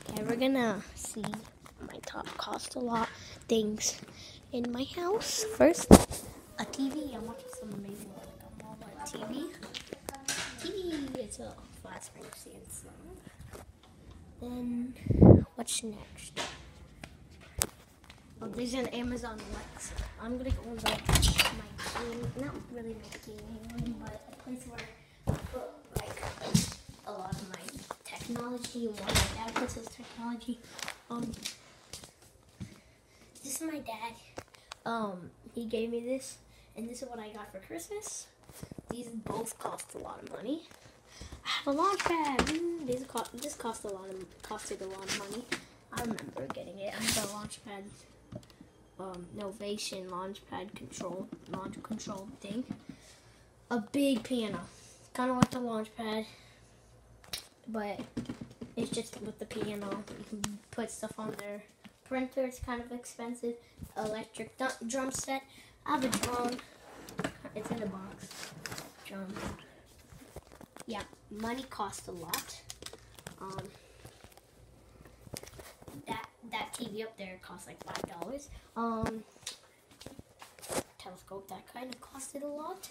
Okay, we're gonna see my top cost a lot things in my house. First, a TV. I'm watching some amazing Walmart TV. It's a flat screen Samsung. Then, what's next? Oh, there's an Amazon Alexa. I'm gonna go into my game, not really my gaming room, but a place where I put like a lot of my technology and one my dad puts his technology. This is my dad. He gave me this, and this is what I got for Christmas. These both cost a lot of money. I have a launch pad. This costed a lot of money. I remember getting it. I have a launch pad. Novation launchpad launch control thing. A big piano, kind of like the launchpad, but it's just with the piano. You can put stuff on there. Printer is kind of expensive. Electric drum set. I have a drum. It's in a box. Drum. Yeah, money costs a lot. That TV up there costs like $5. Telescope, that kind of costed a lot.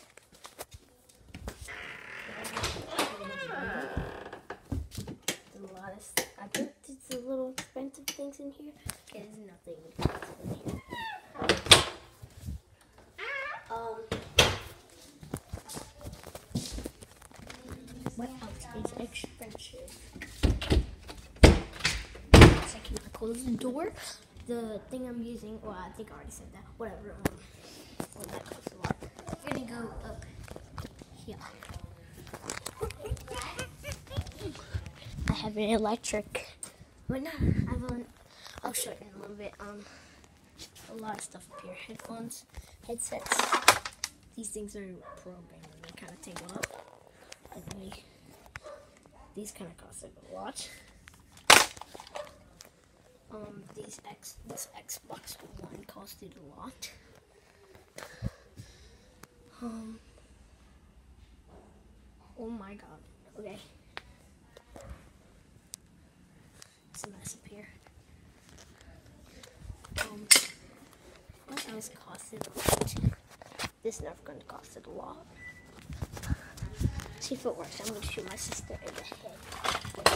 I put the little expensive things in here. Okay, there's nothing expensive in here. What else is expensive? I can close the door. The thing I'm using, well, I think I already said that. Whatever. Well, that costs a lot. We're gonna go up here. I have an electric. But no, I'll show you in a little bit. A lot of stuff up here. Headphones, headsets. These things are programmed. They kind of take a lot. These kind of cost like a lot. This Xbox One costed a lot. Oh my god. Okay. It's a mess up here. What else costed a lot? This Nerf gun costed a lot. See if it works. I'm gonna shoot my sister in the head.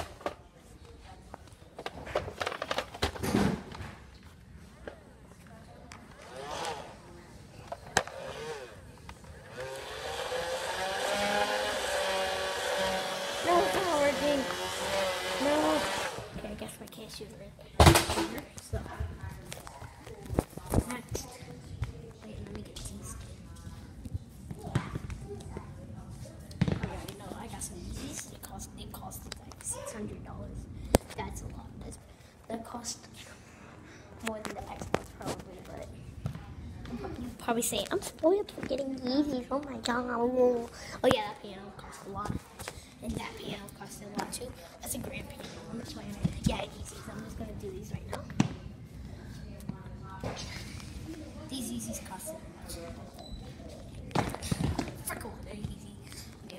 No, it's not working. No. Okay, I guess I can't shoot her here. So next. Wait, let me get these. Oh yeah, no, I got some of these. They costed like $600. That's a lot. That cost more than the Xbox probably, but you probably say I'm spoiled for getting Yeezys. Oh my god. Oh yeah, that piano cost a lot. And that piano costed a lot too. That's a grand piano. I'm just playing it. Yeah, Yeezys. I'm just gonna do these right now. These Yeezys costed a lot. Freckle, they're easy. Okay.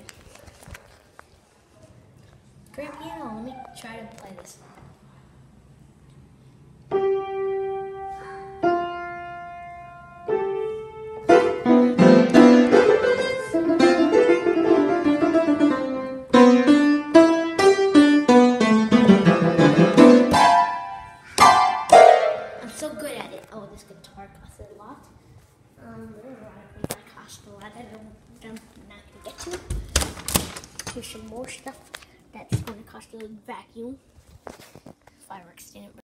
Grand piano. Let me try to play this. So good at it. Oh, this guitar costs a lot. That cost a lot. I'm not gonna get to. Here's some more stuff that's gonna cost a vacuum. Fireworks didn't.